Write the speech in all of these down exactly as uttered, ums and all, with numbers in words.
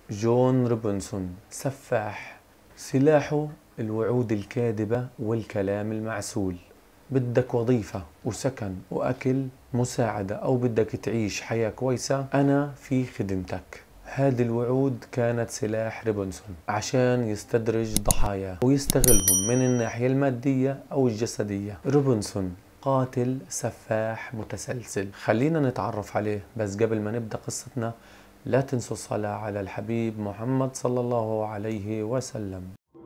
جون روبنسون سفاح. سلاحه الوعود الكاذبة والكلام المعسول. بدك وظيفة وسكن وأكل مساعدة أو بدك تعيش حياة كويسة، أنا في خدمتك. هذه الوعود كانت سلاح روبنسون عشان يستدرج ضحاياه ويستغلهم من الناحية المادية أو الجسدية. روبنسون قاتل سفاح متسلسل. خلينا نتعرف عليه، بس قبل ما نبدأ قصتنا لا تنسوا الصلاة على الحبيب محمد صلى الله عليه وسلم.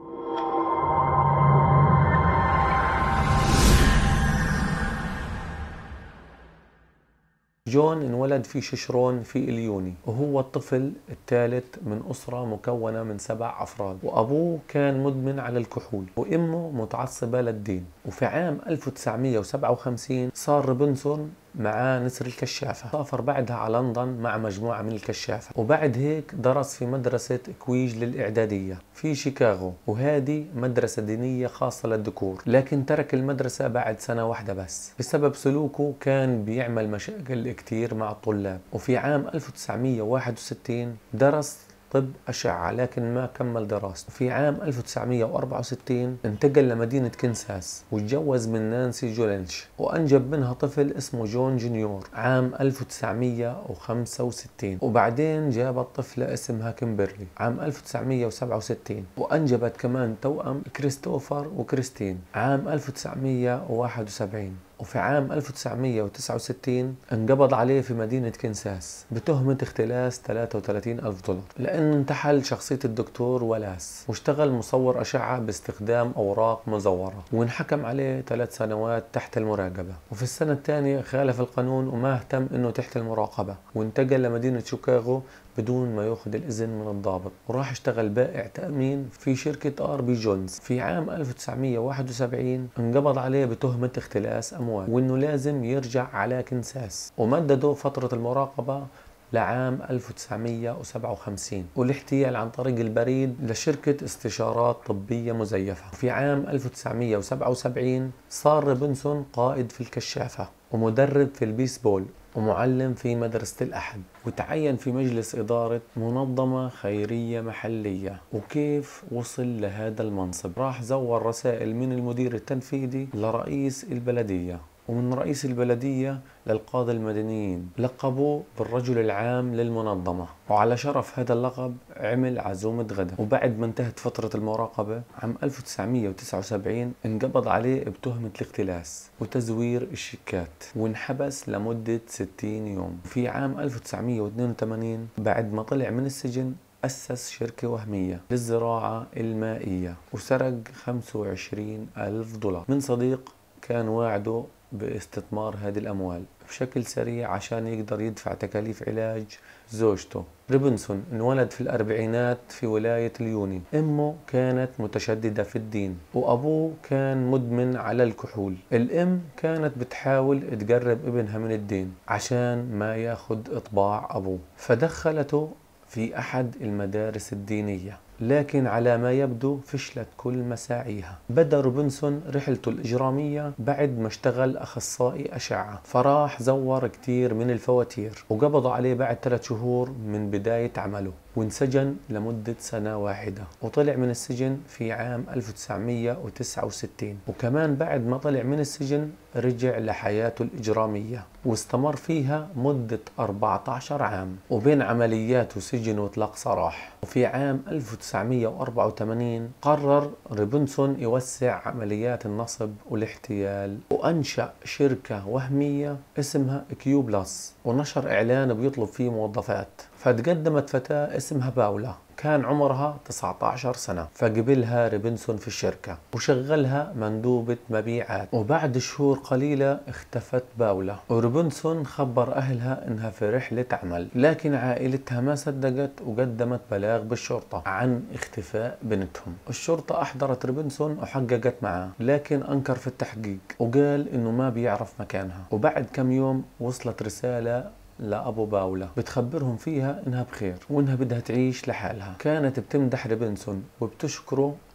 جون انولد في شيشرون في إليوني، وهو الطفل الثالث من أسرة مكونة من سبع أفراد، وأبوه كان مدمن على الكحول وأمه متعصبة للدين. وفي عام ألف وتسعمئة وسبعة وخمسين صار روبنسون مع نسر الكشافة. سافر بعدها على لندن مع مجموعة من الكشافة، وبعد هيك درس في مدرسة كويج للإعدادية في شيكاغو، وهذه مدرسة دينية خاصة للذكور، لكن ترك المدرسة بعد سنة واحدة بس بسبب سلوكه كان بيعمل مشاكل كتير مع الطلاب. وفي عام ألف وتسعمئة وواحد وستين درس طب أشعة لكن ما كمل دراسته. في عام ألف وتسعمئة وأربعة وستين انتقل لمدينة كنساس وتجوز من نانسي جولينش وأنجب منها طفل اسمه جون جونيور عام ألف وتسعمئة وخمسة وستين، وبعدين جابت طفلة اسمها كيمبرلي عام ألف وتسعمئة وسبعة وستين، وأنجبت كمان توأم كريستوفر وكريستين عام ألف وتسعمئة وواحد وسبعين. وفي عام ألف وتسعمئة وتسعة وستين انقبض عليه في مدينة كنساس بتهمة اختلاس ثلاثة وثلاثين ألف دولار لأنه انتحل شخصية الدكتور ولاس واشتغل مصور أشعة باستخدام أوراق مزورة، وانحكم عليه ثلاث سنوات تحت المراقبة. وفي السنة الثانية خالف القانون وما اهتم انه تحت المراقبة، وانتقل لمدينة شيكاغو بدون ما ياخذ الإذن من الضابط، وراح اشتغل بائع تأمين في شركة آر بي جونز. في عام ألف وتسعمئة وواحد وسبعين انقبض عليه بتهمة اختلاس أموال وإنه لازم يرجع على كنساس، ومددوا فترة المراقبة لعام ألف وتسعمئة وسبعة وخمسين والاحتيال عن طريق البريد لشركة استشارات طبية مزيفة. في عام ألف وتسعمئة وسبعة وسبعين صار روبنسون قائد في الكشافة ومدرب في البيسبول ومعلم في مدرسة الأحد، وتعين في مجلس إدارة منظمة خيرية محلية. وكيف وصل لهذا المنصب؟ راح زور رسائل من المدير التنفيذي لرئيس البلدية، ومن رئيس البلدية للقادة المدنيين، لقبوه بالرجل العام للمنظمة، وعلى شرف هذا اللقب عمل عزومة غدا. وبعد ما انتهت فترة المراقبة عام ألف وتسعمئة وتسعة وسبعين انقبض عليه بتهمة الاختلاس وتزوير الشيكات وانحبس لمدة ستين يوم. في عام ألف وتسعمئة واثنين وثمانين بعد ما طلع من السجن أسس شركة وهمية للزراعة المائية وسرق خمسة وعشرين ألف دولار من صديق كان واعده باستثمار هذه الأموال بشكل سريع عشان يقدر يدفع تكاليف علاج زوجته. روبنسون انولد في الأربعينات في ولاية اليوني. أمه كانت متشددة في الدين وأبوه كان مدمن على الكحول. الأم كانت بتحاول تقرب ابنها من الدين عشان ما ياخد إطباع أبوه، فدخلته في أحد المدارس الدينية، لكن على ما يبدو فشلت كل مساعيها. بدأ روبنسون رحلته الإجرامية بعد ما اشتغل أخصائي أشعة، فراح زور كتير من الفواتير وقبضوا عليه بعد ثلاث شهور من بداية عمله، وانسجن لمدة سنة واحدة، وطلع من السجن في عام ألف وتسعمئة وتسعة وستين. وكمان بعد ما طلع من السجن رجع لحياته الإجرامية واستمر فيها مدة أربعة عشر عام، وبين عمليات وسجن وإطلاق سراح. وفي عام ألف وتسعمئة وأربعة وثمانين قرر روبنسون يوسع عمليات النصب والاحتيال، وأنشأ شركة وهمية اسمها كيو بلس، ونشر إعلان بيطلب فيه موظفات. فتقدمت فتاة اسمها باولا كان عمرها تسعة عشر سنة، فقبلها روبنسون في الشركة وشغلها مندوبة مبيعات. وبعد شهور قليلة اختفت باولا، وروبنسون خبر أهلها إنها في رحلة عمل، لكن عائلتها ما صدقت وقدمت بلاغ بالشرطة عن اختفاء بنتهم. الشرطة أحضرت روبنسون وحققت معه، لكن أنكر في التحقيق وقال إنه ما بيعرف مكانها. وبعد كم يوم وصلت رسالة لأبو باولا بتخبرهم فيها إنها بخير وإنها بدها تعيش لحالها. كانت بتمدح روبنسون وبتشكره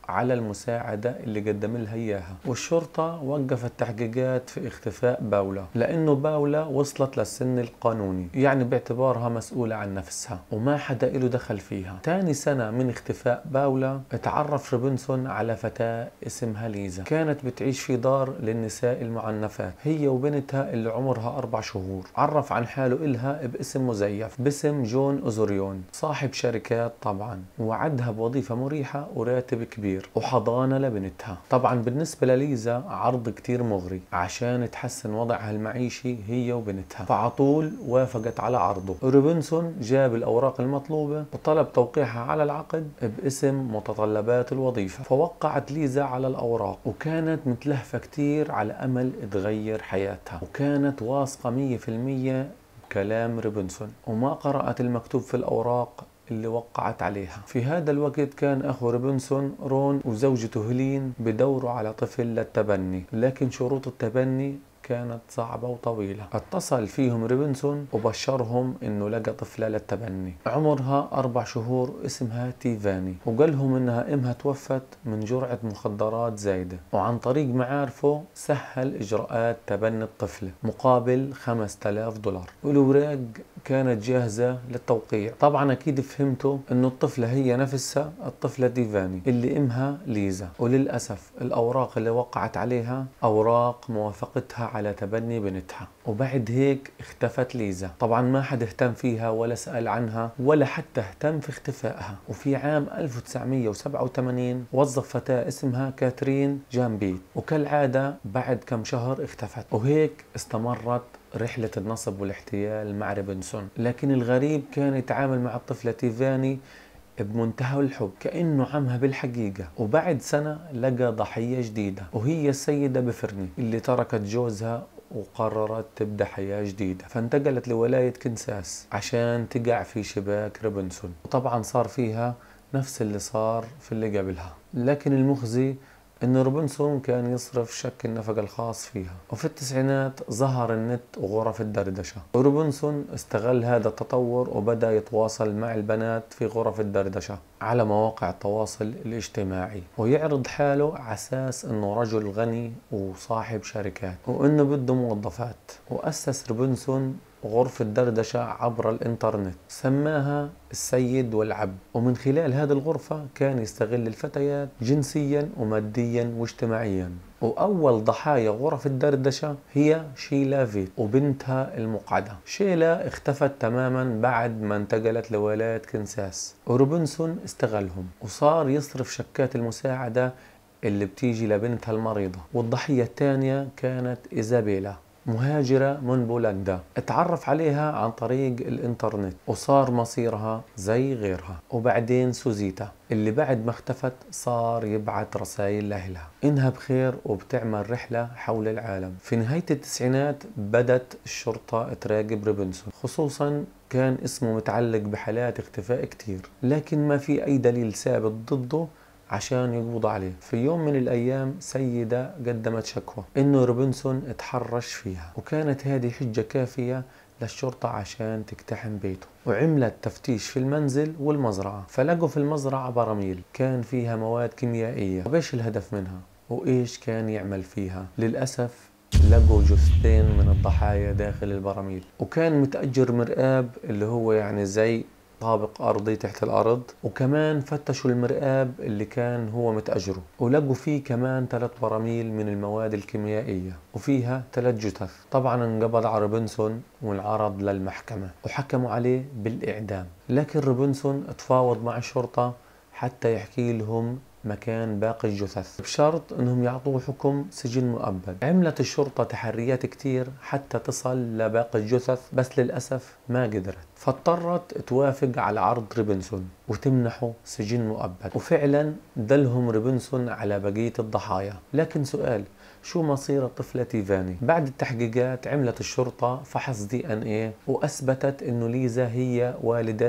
على المساعدة اللي قدم لها إياها. والشرطة وقفت تحقيقات في اختفاء باولا لأنه باولا وصلت للسن القانوني، يعني باعتبارها مسؤولة عن نفسها وما حدا له دخل فيها. تاني سنة من اختفاء باولا اتعرف روبنسون على فتاة اسمها ليزا، كانت بتعيش في دار للنساء المعنفات هي وبنتها اللي عمرها أربع شهور. عرف عن حاله إلها باسم مزيف باسم جون أوزوريون، صاحب شركات طبعا، ووعدها بوظيفة مريحة وراتب كبير وحضانة لبنتها. طبعا بالنسبة لليزا عرض كتير مغري عشان تحسن وضعها المعيشي هي وبنتها، فعطول وافقت على عرضه. روبنسون جاب الأوراق المطلوبة وطلب توقيعها على العقد باسم متطلبات الوظيفة، فوقعت ليزا على الأوراق وكانت متلهفة كتير على أمل تغير حياتها، وكانت واثقة مية في المية بكلام روبنسون وما قرأت المكتوب في الأوراق اللي وقعت عليها. في هذا الوقت كان أخو روبنسون رون وزوجته هيلين بدوروا على طفل للتبني، لكن شروط التبني كانت صعبة وطويلة. اتصل فيهم روبنسون وبشرهم انه لقى طفلة للتبني عمرها اربع شهور اسمها تيفاني، وقال لهم انها امها توفت من جرعة مخدرات زايدة، وعن طريق معارفه سهل اجراءات تبني الطفلة مقابل خمسة آلاف دولار، والاوراق كانت جاهزة للتوقيع. طبعا اكيد فهمتوا انه الطفلة هي نفسها الطفلة تيفاني اللي امها ليزا، وللأسف الاوراق اللي وقعت عليها اوراق موافقتها على تبني بنتها. وبعد هيك اختفت ليزا، طبعا ما حد اهتم فيها ولا سأل عنها ولا حتى اهتم في اختفائها. وفي عام ألف وتسعمية وسبعة وثمانين وظف فتاة اسمها كاترين جامبيت، وكالعادة بعد كم شهر اختفت. وهيك استمرت رحلة النصب والاحتيال مع روبنسون. لكن الغريب كان يتعامل مع الطفلة تيفاني بمنتهى الحب كأنه عمها بالحقيقة. وبعد سنة لقى ضحية جديدة وهي السيدة بفرني اللي تركت جوزها وقررت تبدأ حياة جديدة، فانتقلت لولاية كنساس عشان تقع في شباك روبنسون. وطبعا صار فيها نفس اللي صار في اللي قبلها، لكن المخزي ان روبنسون كان يصرف شك النفقة الخاص فيها. وفي التسعينات ظهر النت وغرف الدردشة، وروبنسون استغل هذا التطور وبدأ يتواصل مع البنات في غرف الدردشة على مواقع التواصل الاجتماعي، ويعرض حاله على اساس انه رجل غني وصاحب شركات وانه بده موظفات. واسس روبنسون غرفة دردشة عبر الانترنت سماها السيد والعبد، ومن خلال هذه الغرفة كان يستغل الفتيات جنسيا وماديا واجتماعيا. وأول ضحايا غرف الدردشة هي شيلا فيت وبنتها المقعدة. شيلا اختفت تماما بعد ما انتقلت لولاية كنساس، وروبنسون استغلهم وصار يصرف شكات المساعدة اللي بتيجي لبنتها المريضة. والضحية الثانية كانت إيزابيلا، مهاجرة من بولندا، اتعرف عليها عن طريق الانترنت وصار مصيرها زي غيرها. وبعدين سوزيتا اللي بعد ما اختفت صار يبعث رسائل لأهلها إنها بخير وبتعمل رحلة حول العالم. في نهاية التسعينات بدت الشرطة تراقب روبنسون، خصوصا كان اسمه متعلق بحالات اختفاء كتير، لكن ما في أي دليل ثابت ضده عشان يقبض عليه. في يوم من الأيام سيدة قدمت شكوى إنه روبنسون اتحرش فيها، وكانت هذه حجة كافية للشرطة عشان تقتحم بيته. وعملت تفتيش في المنزل والمزرعة، فلقوا في المزرعة براميل كان فيها مواد كيميائية. وإيش الهدف منها وإيش كان يعمل فيها؟ للأسف لقوا جثتين من الضحايا داخل البراميل، وكان متأجر مرآب اللي هو يعني زي طابق أرضي تحت الأرض، وكمان فتشوا المرآب اللي كان هو متأجره ولقوا فيه كمان ثلاث براميل من المواد الكيميائية وفيها ثلاث جثث. طبعا انقبض على روبنسون وانعرض للمحكمة وحكموا عليه بالإعدام، لكن روبنسون تفاوض مع الشرطة حتى يحكي لهم مكان باقي الجثث بشرط انهم يعطوه حكم سجن مؤبد. عملت الشرطة تحريات كتير حتى تصل لباقي الجثث، بس للأسف ما قدرت، فاضطرت توافق على عرض روبنسون وتمنحه سجن مؤبد. وفعلا دلهم روبنسون على بقية الضحايا. لكن سؤال، شو مصير الطفلة تيفاني؟ بعد التحقيقات عملت الشرطة فحص دي ان ايه واثبتت انه ليزا هي والدة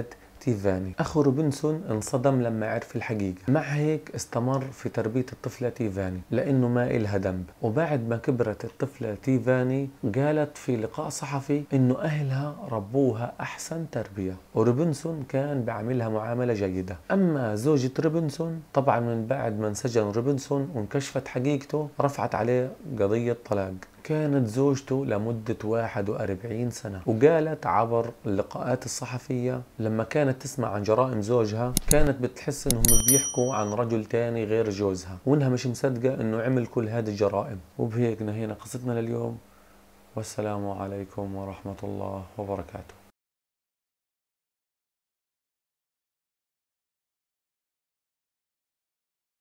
تيفاني. أخو روبنسون انصدم لما عرف الحقيقة، مع هيك استمر في تربية الطفلة تيفاني لأنه ما إلها ذنب. وبعد ما كبرت الطفلة تيفاني قالت في لقاء صحفي إنه أهلها ربوها أحسن تربية، وروبنسون كان بيعاملها معاملة جيدة. أما زوجة روبنسون طبعا من بعد ما انسجن روبنسون وانكشفت حقيقته رفعت عليه قضية طلاق. كانت زوجته لمدة واحد وأربعين سنة، وقالت عبر اللقاءات الصحفية لما كانت تسمع عن جرائم زوجها كانت بتحس انهم بيحكوا عن رجل تاني غير جوزها، وانها مش مصدقة انه عمل كل هذه الجرائم. وبهيك نهينا قصتنا لليوم، والسلام عليكم ورحمة الله وبركاته.